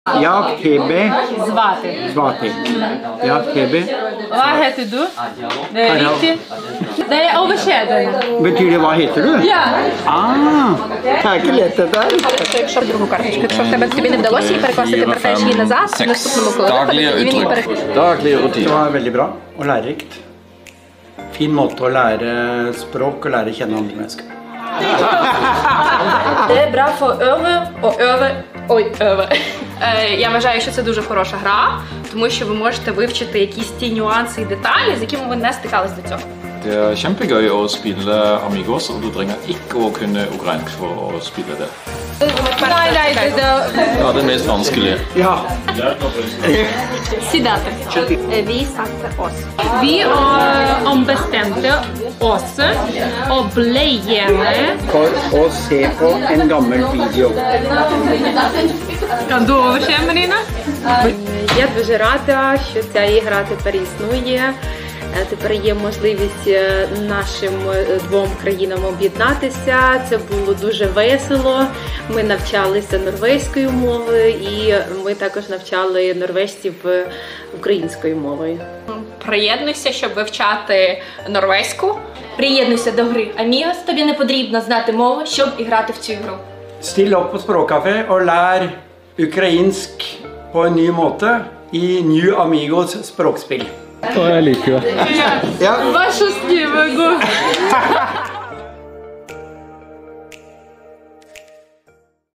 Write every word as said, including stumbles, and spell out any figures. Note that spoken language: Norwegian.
Jak тебе Звати. звати? Як тебе? Hva heter du? Det er riktig. Det er overskjedende. Betyr det hva heter du? Ja. Ah, det er ikke lett dette her. Якщо другу карточку, якщо в тебе тобі не вдалося її перекласти, ти вертаєш її назад, в наступному коли Daglige він її uttrykk. Daglige Det rutiner. var veldig bra og lærerikt. Fin måte å lære språk og lære å kjenne andre mennesker. Det er bra for øve og øve. Ой, øve. Я вважаю, що це дуже хороша гра, тому що ви можете вивчити якісь ті нюанси і деталі, з якими ви не стикались до цього. Det er kjempegøy å spille Amigos, og du trenger ikke å kunne ukrainsk for å spille det. Nei, nei, det, det, Ja, det er mest vanskelig. Ja, Сідати. Vi satte oss. Vi eh, ombestemte oss og ble enige. for å se på en gammel video. Kan du overse, Marina? Я дуже рада, що ця ігра тепер існує. Тепер є можливість нашим двом країнам об'єднатися. Це було дуже весело. Ми навчалися норвезькою мовою і ми також навчали норвежців українською мовою. Приєднуйся, щоб вивчати норвезьку. Приєднуйся до гри Amigos. Тобі не потрібно знати мову, щоб іграти в цю ігру. Still opp på Språkkafé og lær ukrainsk på en ny måte i New Amigos språkspill. Вашу сніву.